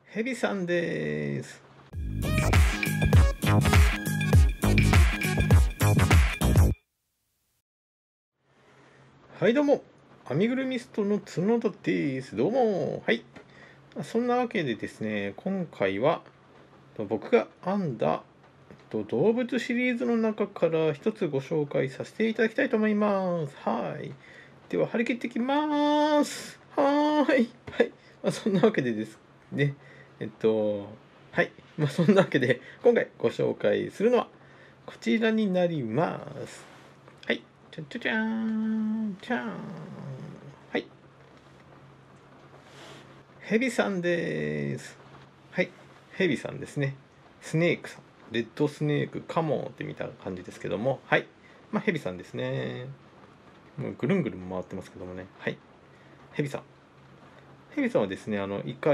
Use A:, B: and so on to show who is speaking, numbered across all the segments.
A: ヘビさんです。はいどうも、アミグルミストの角田です。どうも。はい。そんなわけでですね、今回は僕が編んだ動物シリーズの中から一つご紹介させていただきたいと思います。はい。では張り切っていきます。はーい。はい。そんなわけでですね。はい。そんなわけで今回ご紹介するのはこちらになります。はい。じゃじゃじゃーん。じゃーん。はい。ヘビさんです。はい。ヘビさんですね。スネークさん。レッドスネーク、カモンって見た感じですけども、はい。ヘビさんですね。もうぐるんぐるん回ってますけどもね。はい。ヘビさん。ヘビさんはですね、一回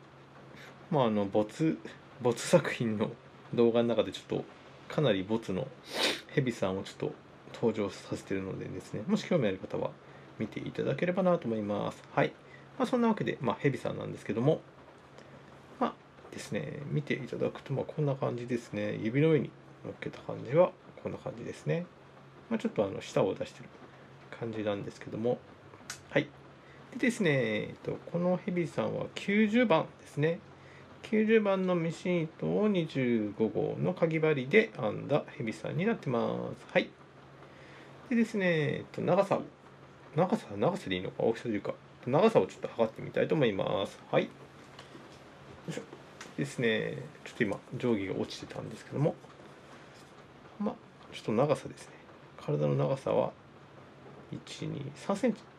A: 没作品の動画の中でちょっと、かなり没のヘビさんをちょっと登場させているのでですね、もし興味ある方は見ていただければなと思います。はい。そんなわけで、ヘビさんなんですけども、ですね、見ていただくと、こんな感じですね。指の上に乗っけた感じは、こんな感じですね。ちょっと舌を出してる感じなんですけども、はい。でですね、このヘビさんは90番ですね。90番のミシン糸を25号のかぎ針で編んだヘビさんになってます。はい。でですね、長さでいいのか、大きさでいいか、長さをちょっと測ってみたいと思います。はい。よいしょ。ですね、ちょっと今、定規が落ちてたんですけども、ちょっと長さですね。体の長さは、1、2、3センチ。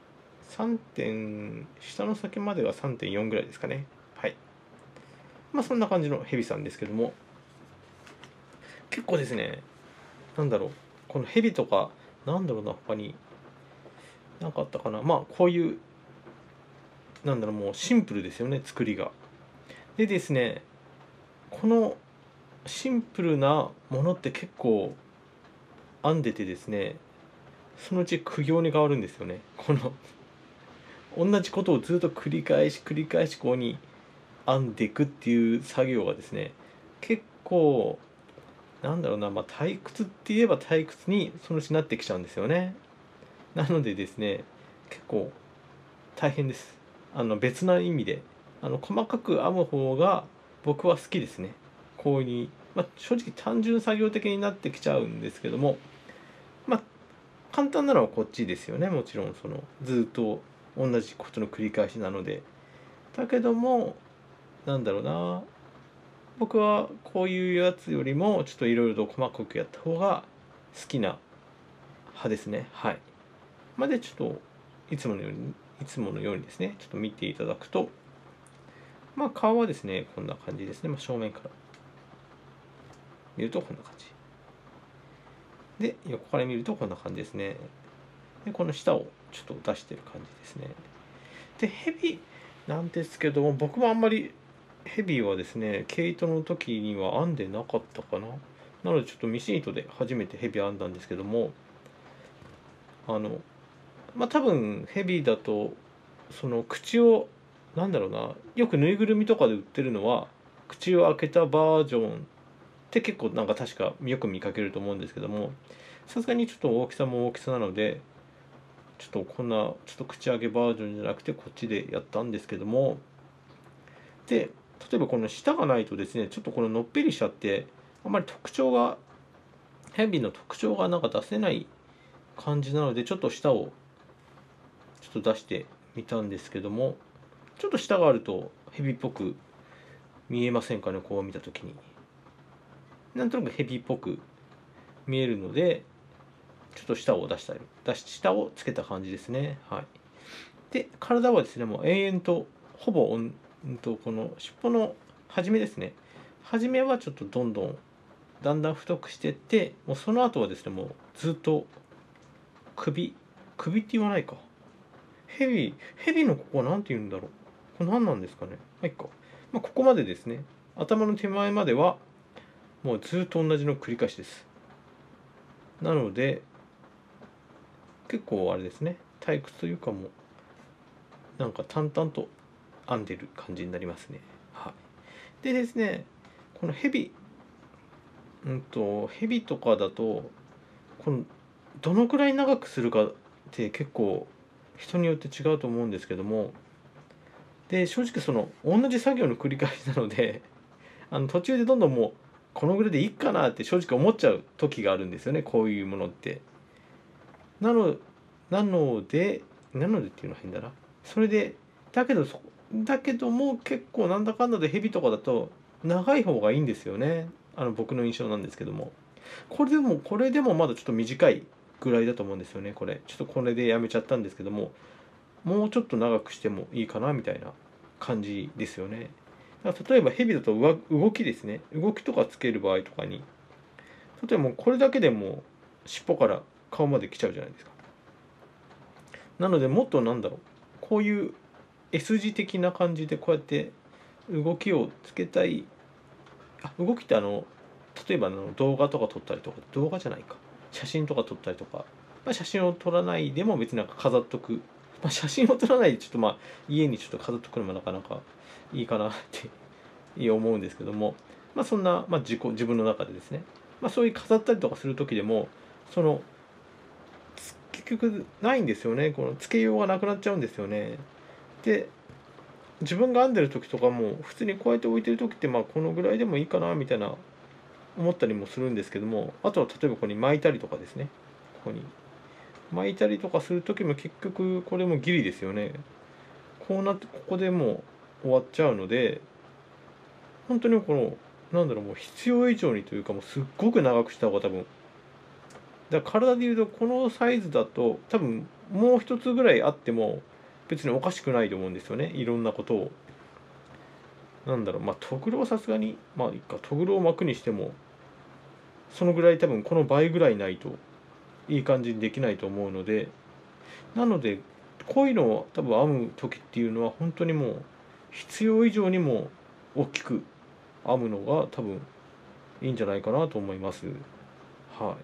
A: 下の先までは3.4ぐらいですかね。はい。そんな感じのヘビさんですけども、結構ですね、なんだろう、このヘビとか、なんだろうな、他に、なんかあったかな。こういう、なんだろう、もうシンプルですよね、作りが。でですね、このシンプルなものって結構編んでてですね、そのうち苦行に変わるんですよね。この同じことをずっと繰り返しここに編んでいくっていう作業がですね、結構なんだろうな、退屈って言えば退屈にそのうちなってきちゃうんですよね。なのでですね、結構大変です。別な意味で、細かく編む方が僕は好きですね。こういうに、正直単純作業的になってきちゃうんですけども、まあ、簡単なのはこっちですよね。もちろん、ずっと同じことの繰り返しなので。だけども、なんだろうな、僕はこういうやつよりも、ちょっといろいろと細かくやった方が好きな派ですね。はい。で、ちょっと、いつものようにですね、ちょっと見ていただくと、顔はですね、こんな感じですね。正面から見るとこんな感じ。で、横から見るとこんな感じですね。で、この下をちょっと出してる感じですね。で、ヘビなんですけども、僕もあんまりヘビはですね、毛糸の時には編んでなかったかな。なので、ちょっとミシン糸で初めてヘビ編んだんですけども、多分ヘビだと、その口を、なんだろうな、よくぬいぐるみとかで売ってるのは、口を開けたバージョンって結構なんか確かよく見かけると思うんですけども、さすがにちょっと大きさも大きさなので、ちょっとちょっと口開けバージョンじゃなくてこっちでやったんですけども、で、例えばこの舌がないとですね、ちょっとこののっぺりしちゃって、あんまりヘビの特徴がなんか出せない感じなので、ちょっと舌をちょっと出してみたんですけども、ちょっと舌があるとヘビっぽく見えませんかね、こう見たときに。なんとなくヘビっぽく見えるので、ちょっと舌をつけた感じですね。はい。で、体はですね、もう延々と、ほぼ、この尻尾の端めですね。初めはちょっとだんだん太くしていって、もうその後はですね、もうずっと首、首って言わないか。ヘビのここは何て言うんだろう。これ何なんですかね。いっか。ここまでですね。頭の手前までは、もうずっと同じの繰り返しです。なので、結構あれですね。退屈というかもう、なんか淡々と編んでる感じになりますね。はい。 でですね、このヘビ、ヘビとかだと、このどのくらい長くするかって結構人によって違うと思うんですけども、で正直その同じ作業の繰り返しなので、途中でどんどんもうこのぐらいでいいかなって正直思っちゃう時があるんですよね、こういうものって。なのなのでなのでっていうのは変だな。それでだけども結構なんだかんだでヘビとかだと長い方がいいんですよね。僕の印象なんですけども。これでもまだちょっと短いぐらいだと思うんですよね、これ。ちょっとこれでやめちゃったんですけども、もうちょっと長くしてもいいかなみたいな感じですよね。だから例えばヘビだと動きですね。動きとかつける場合とかに、例えばもうこれだけでも尻尾から顔まで来ちゃうじゃないですか。なのでもっとなんだろう、こういう S 字的な感じでこうやって動きをつけたい。動きって例えば動画とか撮ったりとか、動画じゃないか、写真とか撮ったりとか、写真を撮らないでも別になんか飾っとく、写真を撮らないでちょっと家にちょっと飾っとくのもなかなかいいかなって思うんですけども、そんな、自分の中でですね、そういう飾ったりとかする時でも、その結局ないんですよね、このつけようがなくなっちゃうんですよね。で自分が編んでる時とかも普通にこうやって置いてる時ってこのぐらいでもいいかなみたいな思ったりもするんですけども、あとは例えばここに巻いたりとかですね、ここに巻いたりとかする時も結局これもギリですよね。こうなってここでもう終わっちゃうので、本当にこのもう必要以上にというか、もうすっごく長くした方が多分、だから体でいうとこのサイズだと多分もう一つぐらいあっても別におかしくないと思うんですよね、いろんなことを。トグロはさすがにいいか、トグロを巻くにしてもそのぐらい多分この倍ぐらいないといい感じにできないと思うので、なのでこういうのを多分編む時っていうのは本当にもう必要以上にも大きく編むのが多分いいんじゃないかなと思います。はい。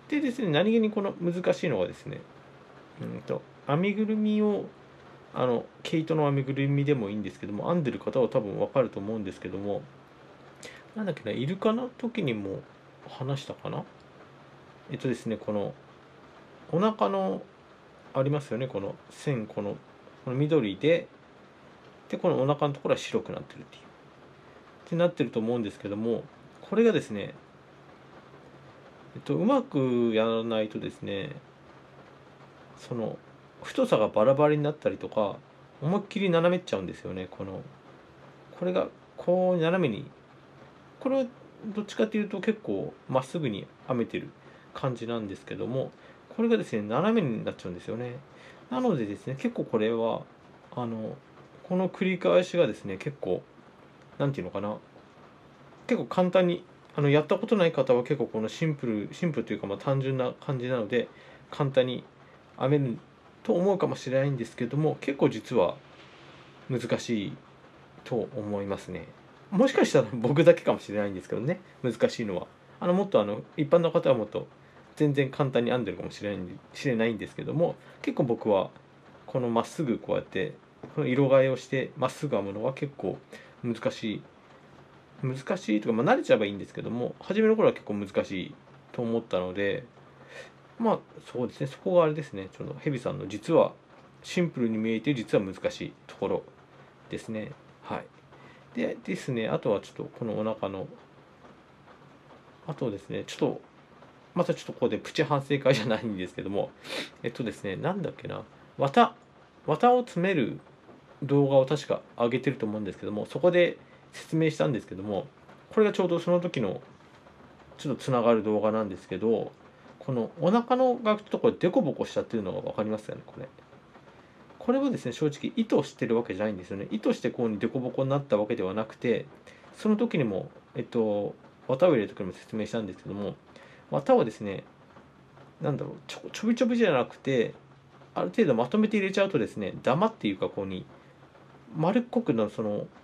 A: でですね、何気にこの難しいのがですね、編みぐるみを毛糸の編みぐるみでもいいんですけども、編んでる方は多分わかると思うんですけども、なんだっけな、イルカの時にも話したかな。ですね、このお腹のありますよね、この線、この緑で、このお腹のところは白くなってるってなってると思うんですけども、これがですね、うまくやらないとですね、その太さがバラバラになったりとか、思いっきり斜めっちゃうんですよね。これがこう斜めに、これはどっちかというと結構まっすぐに編めてる感じなんですけども、これがですね斜めになっちゃうんですよね。なのでですね、結構これはこの繰り返しがですね、結構なんていうのかな、結構簡単にやったことない方は結構このシンプルというか単純な感じなので簡単に編めると思うかもしれないんですけども、結構実は難しいと思いますね。もしかしたら僕だけかもしれないんですけどね、難しいのは。もっと一般の方はもっと全然簡単に編んでるかもしれないんですけども、結構僕はこのまっすぐこうやってこの色替えをしてまっすぐ編むのは結構難しいとか、慣れちゃえばいいんですけども、初めの頃は結構難しいと思ったので、そうですね、そこがあれですね、ちょっとヘビさんの実はシンプルに見えて実は難しいところですね。はい。でですね、あとはちょっとこのお腹の、あとですね、ちょっと、またちょっとここでプチ反省会じゃないんですけども、ですね、なんだっけな、綿を詰める動画を確か上げてると思うんですけども、そこで説明したんですけども、これがちょうどその時のちょっとつながる動画なんですけど、このお腹のがちょっとこれデコボコしちゃってるのが分かりますよね、これ。これはですね、正直意図してるわけじゃないんですよね。意図してこうにデコボコになったわけではなくて、その時にも、綿を入れる時にも説明したんですけども、綿をですね、ちょびちょびじゃなくて、ある程度まとめて入れちゃうとですね、ダマっていうかこうに丸っこくな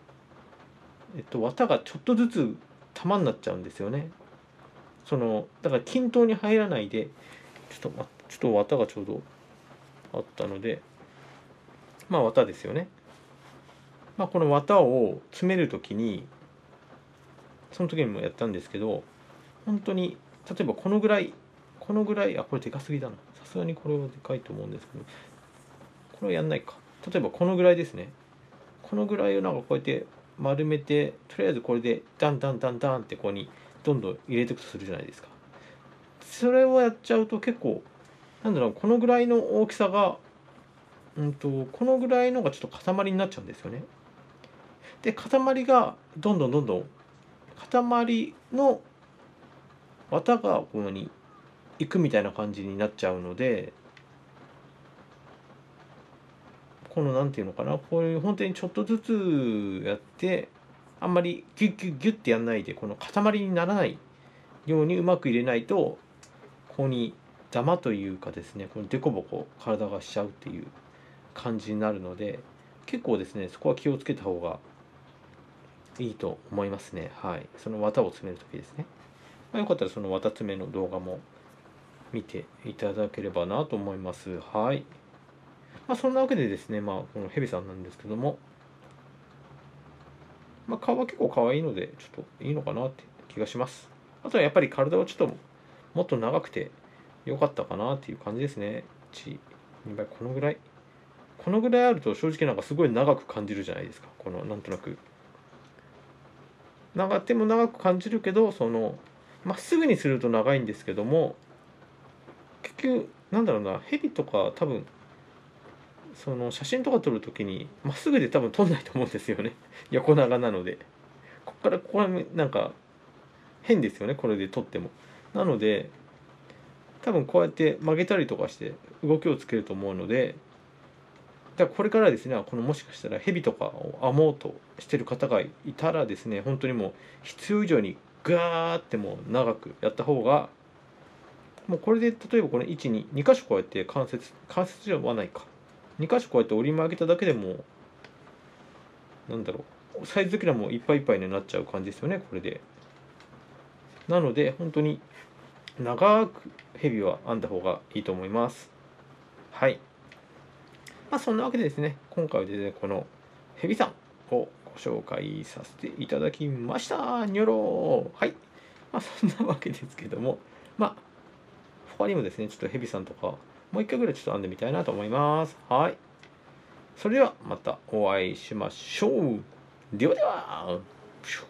A: 綿がちょっとずつ玉になっちゃうんですよね。だから均等に入らないで、ちょっと綿がちょうどあったので、綿ですよね。この綿を詰めるときに、 その時にもやったんですけど、本当に例えばこのぐらい、あ、これでかすぎだな。さすがにこれはでかいと思うんですけど、これはやんないか。例えばこのぐらいですね。このぐらいをなんかこうやって丸めて、とりあえずこれでダンダンダンダンってここにどんどん入れていくとするじゃないですか。それをやっちゃうと結構、なんだろう、このぐらいの大きさが、このぐらいのがちょっと塊になっちゃうんですよね。で、塊がどんどんどんどん、塊の綿がここに行くみたいな感じになっちゃうので、このなんていうのかな、こういう本当にちょっとずつやって、あんまりギュッギュッギュッってやんないで、この塊にならないようにうまく入れないと、ここにダマというかですね、このデコボコ体がしちゃうっていう感じになるので、結構ですね、そこは気をつけた方がいいと思いますね。はい。その綿を詰めるときですね。よかったらその綿詰めの動画も見ていただければなと思います。はい。そんなわけでですね、このヘビさんなんですけども、顔は結構可愛いので、ちょっといいのかなって気がします。あとはやっぱり体はちょっともっと長くて良かったかなっていう感じですね。1、2倍、このぐらい。このぐらいあると正直なんかすごい長く感じるじゃないですか。このなんとなく。手も長く感じるけど、まっすぐにすると長いんですけども、結局、なんだろうな、ヘビとか多分、写真とか撮るときに、まっすぐで多分撮んないと思うんですよね。横長なので。ここからここはなんか変ですよね、これで撮っても。なので、多分こうやって曲げたりとかして動きをつけると思うので、だからこれからですね、このもしかしたらヘビとかを編もうとしてる方がいたらですね、本当にもう必要以上にガーってもう長くやった方が、もうこれで例えばこの位置に2箇所こうやって関節じゃないか。2箇所こうやって折り曲げただけでも、なんだろう、サイズ的にはもういっぱいいっぱいになっちゃう感じですよね、これで。なので、本当に長くヘビは編んだ方がいいと思います。はい。そんなわけでですね、今回はですね、このヘビさんをご紹介させていただきました。ニョロー。はい。そんなわけですけども、他にもですね、ちょっとヘビさんとか、もう一回ぐらいちょっと編んでみたいなと思います。はい。それではまたお会いしましょう。ではでは。